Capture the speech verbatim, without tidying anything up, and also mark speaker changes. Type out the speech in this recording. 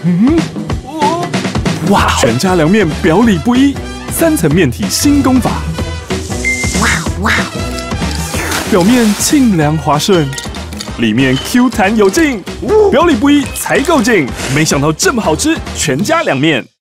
Speaker 1: 嗯，哇！全家凉面表里不一，三层面体新功法。
Speaker 2: 哇哇！
Speaker 1: 表面沁凉滑顺，里面 Q 弹有劲，表里不一才够劲。没想到这么好吃，全家凉面。